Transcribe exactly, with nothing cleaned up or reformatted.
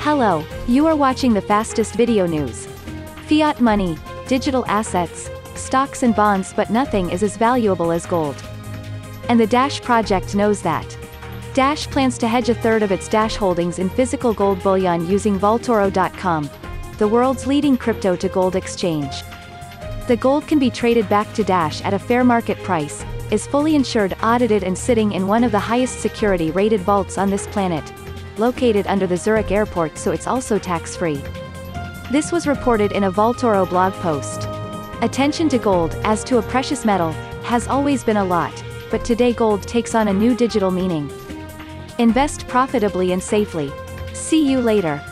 Hello, you are watching the fastest video news. Fiat money, digital assets, stocks and bonds, but nothing is as valuable as gold. And the Dash project knows that. Dash plans to hedge a third of its Dash holdings in physical gold bullion using Vaultoro dot com, the world's leading crypto-to-gold exchange. The gold can be traded back to Dash at a fair market price, is fully insured, audited and sitting in one of the highest security-rated vaults on this planet, located under the Zurich airport, so it's also tax-free. This was reported in a Vaultoro blog post. Attention to gold, as to a precious metal, has always been a lot, but today gold takes on a new digital meaning. Invest profitably and safely. See you later.